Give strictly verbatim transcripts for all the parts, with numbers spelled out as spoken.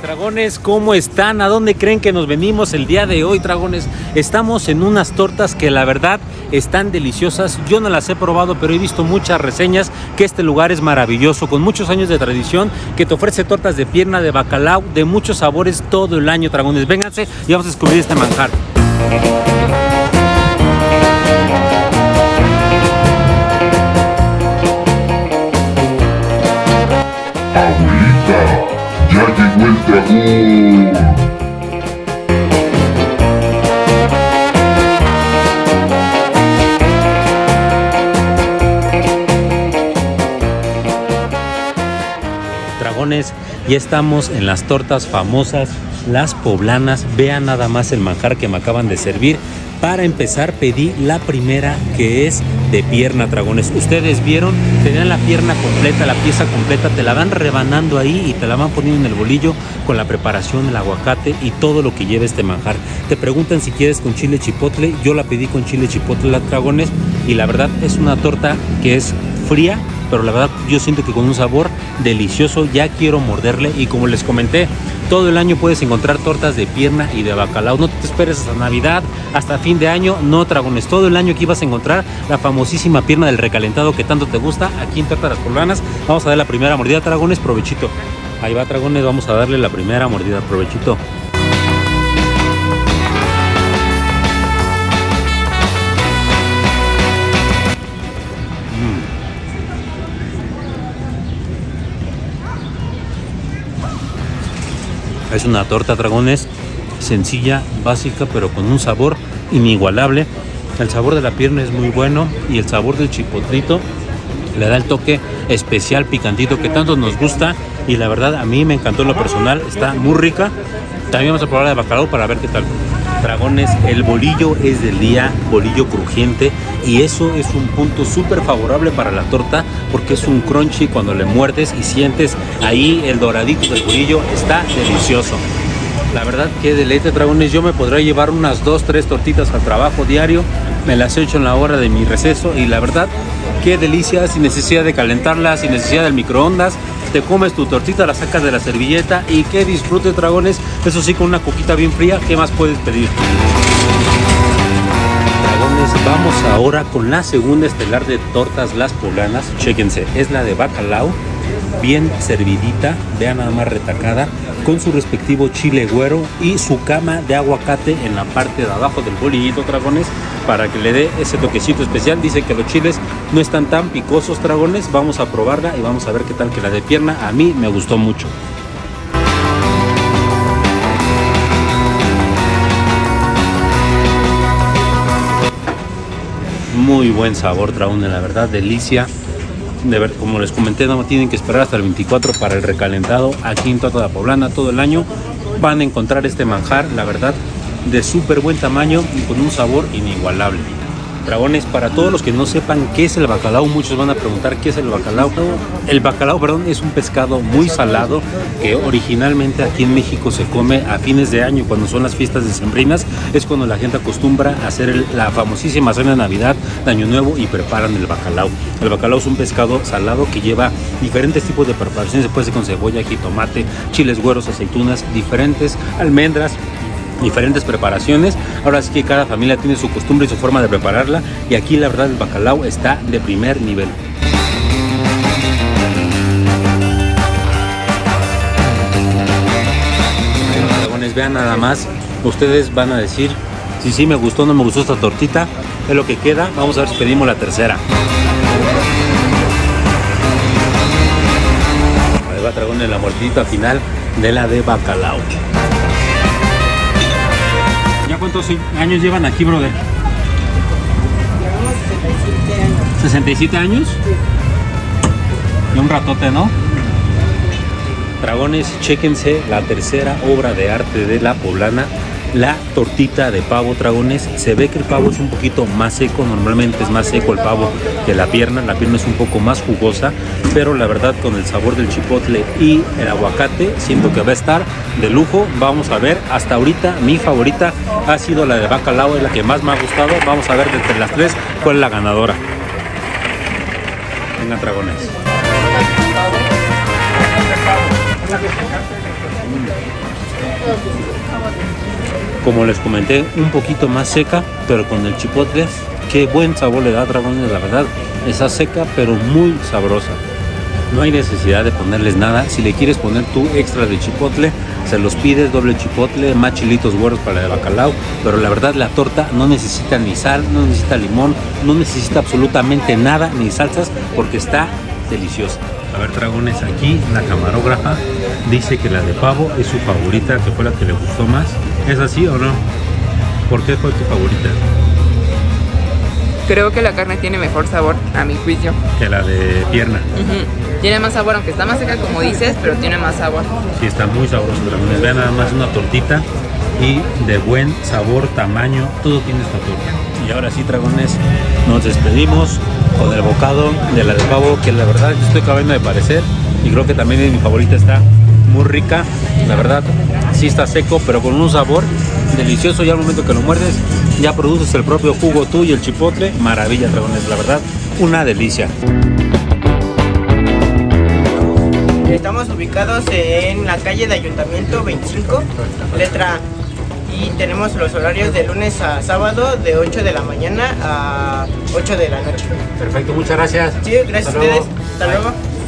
Dragones, ¿cómo están? ¿A dónde creen que nos venimos el día de hoy, dragones? Estamos en unas tortas que la verdad están deliciosas. Yo no las he probado, pero he visto muchas reseñas que este lugar es maravilloso, con muchos años de tradición, que te ofrece tortas de pierna, de bacalao, de muchos sabores todo el año, dragones. Vénganse y vamos a descubrir este manjar. Abuelita, ya llegó el dragón. Dragones, ya estamos en las tortas famosas, las poblanas. Vean nada más el manjar que me acaban de servir. Para empezar pedí la primera, que es de pierna, dragones. Ustedes vieron, tenían la pierna completa, la pieza completa, te la van rebanando ahí y te la van poniendo en el bolillo con la preparación, el aguacate y todo lo que lleva este manjar. Te preguntan si quieres con chile chipotle. Yo la pedí con chile chipotle, las dragones, y la verdad es una torta que es fría, pero la verdad yo siento que con un sabor delicioso. Ya quiero morderle, y como les comenté, todo el año puedes encontrar tortas de pierna y de bacalao. No te esperes hasta Navidad, hasta fin de año, no, dragones. Todo el año aquí vas a encontrar la famosísima pierna del recalentado que tanto te gusta aquí en Tortas Las Poblanas. Vamos a dar la primera mordida, dragones, provechito. Ahí va, dragones, vamos a darle la primera mordida, provechito. Es una torta, dragones, sencilla, básica, pero con un sabor inigualable. El sabor de la pierna es muy bueno y el sabor del chipotlito le da el toque especial, picantito, que tanto nos gusta. Y la verdad a mí me encantó en lo personal, está muy rica. También vamos a probar la de bacalao para ver qué tal. Dragones, el bolillo es del día, bolillo crujiente, y eso es un punto súper favorable para la torta, porque es un crunchy cuando le muerdes y sientes ahí el doradito del bolillo. Está delicioso. La verdad que deleite, dragones. Yo me podré llevar unas dos, tres tortitas al trabajo diario. Me las he hecho en la hora de mi receso y la verdad, qué delicia, sin necesidad de calentarla, sin necesidad del microondas. Te comes tu tortita, la sacas de la servilleta y que disfrute, dragones. Eso sí, con una coquita bien fría. ¿Qué más puedes pedir? Dragones, vamos ahora con la segunda estelar de Tortas Las Poblanas. Chéquense, es la de bacalao, bien servidita, vean nada más retacada, con su respectivo chile güero y su cama de aguacate en la parte de abajo del bolillito, dragones, para que le dé ese toquecito especial. Dice que los chiles no están tan picosos, dragones. Vamos a probarla y vamos a ver qué tal, que la de pierna a mí me gustó mucho. Muy buen sabor, dragones, la verdad, delicia. De ver, como les comenté, no tienen que esperar hasta el veinticuatro para el recalentado. Aquí en Tortas La Poblana todo el año van a encontrar este manjar, la verdad, de súper buen tamaño y con un sabor inigualable. Dragones, para todos los que no sepan qué es el bacalao, muchos van a preguntar qué es el bacalao. El bacalao, perdón, es un pescado muy salado que originalmente aquí en México se come a fines de año, cuando son las fiestas decembrinas. Es cuando la gente acostumbra a hacer el, la famosísima cena de Navidad, de Año Nuevo, y preparan el bacalao. El bacalao es un pescado salado que lleva diferentes tipos de preparaciones. Se puede hacer con cebolla, jitomate, chiles güeros, aceitunas, diferentes almendras, diferentes preparaciones. Ahora sí que cada familia tiene su costumbre y su forma de prepararla, y aquí la verdad el bacalao está de primer nivel. Bueno, dragones, vean nada más, ustedes van a decir si sí me gustó o no me gustó esta tortita. Es lo que queda. Vamos a ver si pedimos la tercera. Ahí va, dragones, la mordidita final de la de bacalao. ¿Ya cuántos años llevan aquí, brother? Llevamos sesenta y siete años. ¿sesenta y siete años? Sí. Y un ratote, ¿no? Dragones, chéquense la tercera obra de arte de La Poblana, la tortita de pavo, dragones. Se ve que el pavo es un poquito más seco, normalmente es más seco el pavo que la pierna. La pierna es un poco más jugosa, pero la verdad con el sabor del chipotle y el aguacate siento que va a estar de lujo. Vamos a ver, hasta ahorita mi favorita ha sido la de bacalao, es la que más me ha gustado. Vamos a ver de entre las tres cuál es la ganadora. Venga, dragones. Mm. como les comenté, un poquito más seca, pero con el chipotle, qué buen sabor le da, dragones, la verdad. Está seca, pero muy sabrosa. No hay necesidad de ponerles nada. Si le quieres poner tu extra de chipotle, se los pides, doble chipotle, más chilitos güeros para el bacalao. Pero la verdad, la torta no necesita ni sal, no necesita limón, no necesita absolutamente nada, ni salsas, porque está deliciosa. A ver, dragones, aquí la camarógrafa dice que la de pavo es su favorita, que fue la que le gustó más. ¿Es así o no? ¿Por qué fue tu favorita? Creo que la carne tiene mejor sabor, a mi juicio. Que la de pierna. Uh-huh. Tiene más sabor, aunque está más seca como dices, pero tiene más sabor. Sí, está muy sabroso, dragones. Vean nada más, una tortita y de buen sabor, tamaño, todo tiene esta torta. Y ahora sí, dragones, nos despedimos con el bocado de la de pavo, que la verdad yo estoy acabando de parecer y creo que también mi favorita, está muy rica. La verdad, sí está seco, pero con un sabor delicioso. Y al momento que lo muerdes, ya produces el propio jugo tú y el chipotle. Maravilla, dragones, la verdad, una delicia. Estamos ubicados en la calle de Ayuntamiento veinticinco, letra A. Y tenemos los horarios de lunes a sábado de ocho de la mañana a ocho de la noche. Perfecto, muchas gracias. Sí, gracias a ustedes. Hasta luego.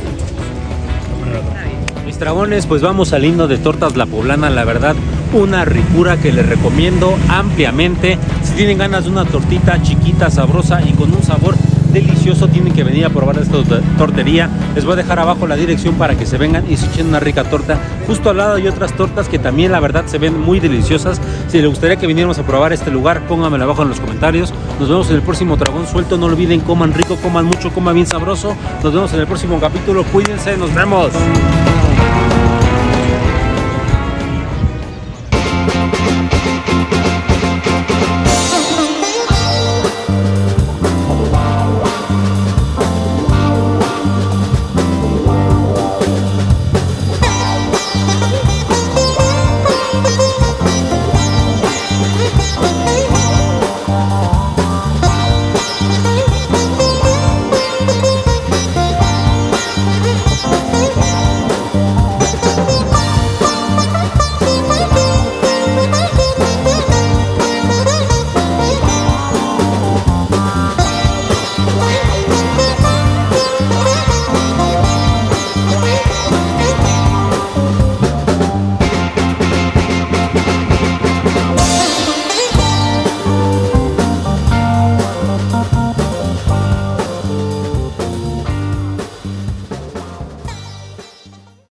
Mis dragones, pues vamos saliendo de Tortas La Poblana, la verdad, una ricura que les recomiendo ampliamente. Si tienen ganas de una tortita chiquita, sabrosa y con un sabor delicioso, tienen que venir a probar esta tortería. Les voy a dejar abajo la dirección para que se vengan y se echen una rica torta. Justo al lado hay otras tortas que también la verdad se ven muy deliciosas. Si les gustaría que viniéramos a probar este lugar, pónganmelo abajo en los comentarios. Nos vemos en el próximo Dragón Suelto. No olviden, coman rico, coman mucho, coman bien sabroso. Nos vemos en el próximo capítulo. Cuídense, nos vemos.